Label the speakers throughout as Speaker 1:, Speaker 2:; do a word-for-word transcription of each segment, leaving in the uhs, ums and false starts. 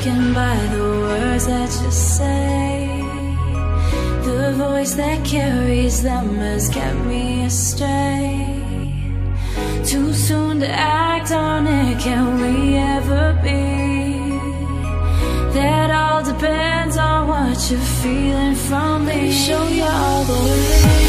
Speaker 1: taken by the words that you say. The voice that carries them has kept me astray. Too soon to act on it, can we ever be? That all depends on what you're feeling from me. Let me show you all the way.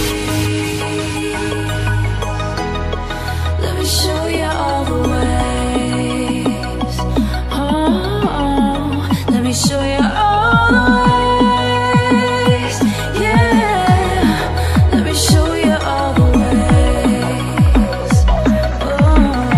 Speaker 1: Let me show you all the ways. Oh, oh. Let me show you all the ways. Yeah, let me show you all the ways. Oh.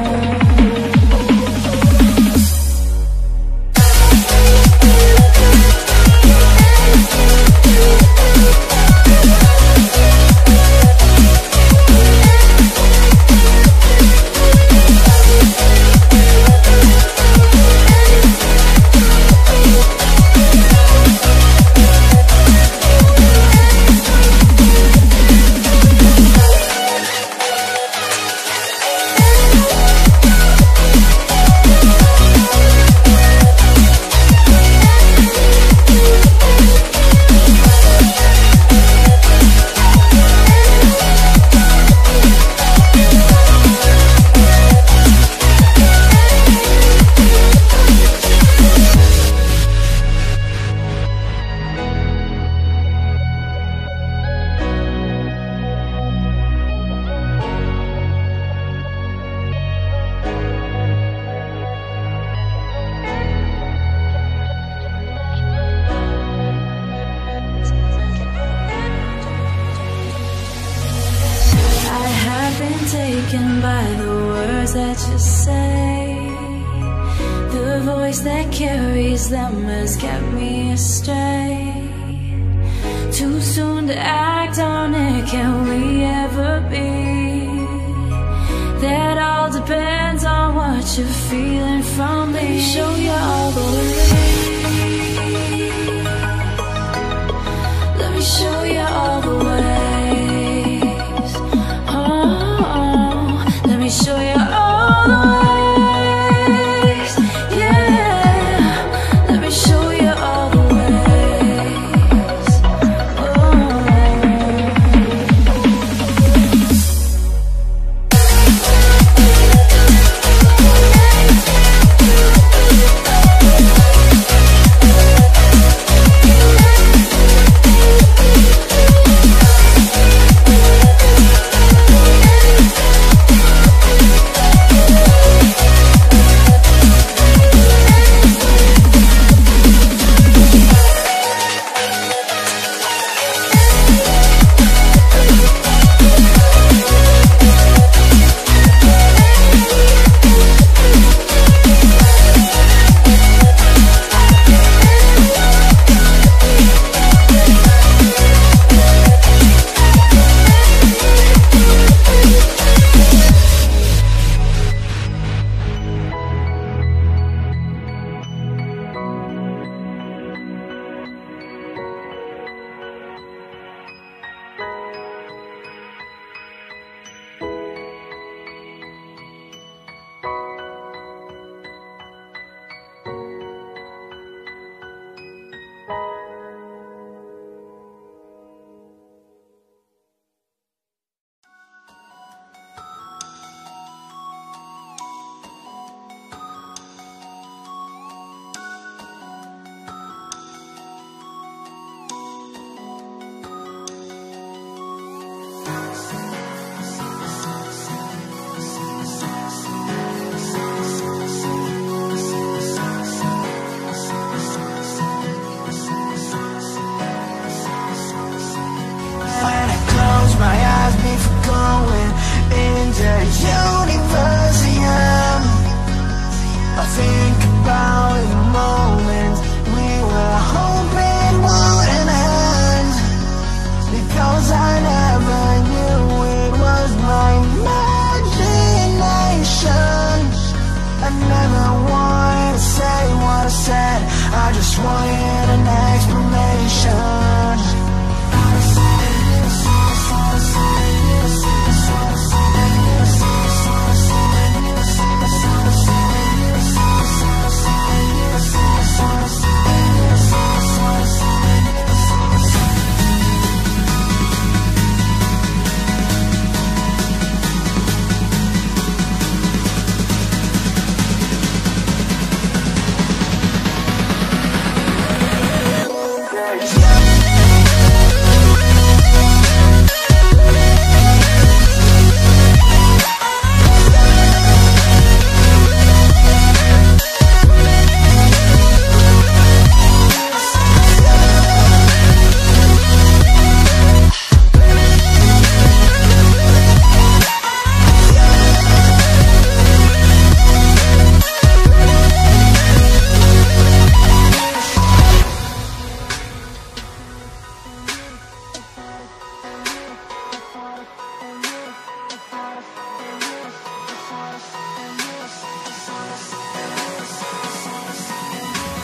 Speaker 1: Taken by the words that you say. The voice that carries them has kept me astray. Too soon to act on it, can we ever be? That all depends on what you're feeling from me. Let me show you all the way. Let me show you all the way. Let me show you all the ways. Yeah, let me show you all the ways. Oh.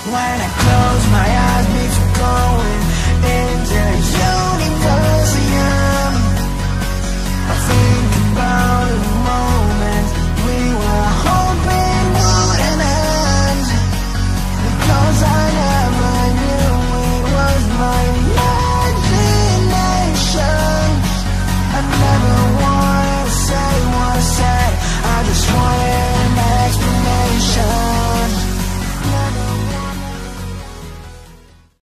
Speaker 2: When I close my eyes before going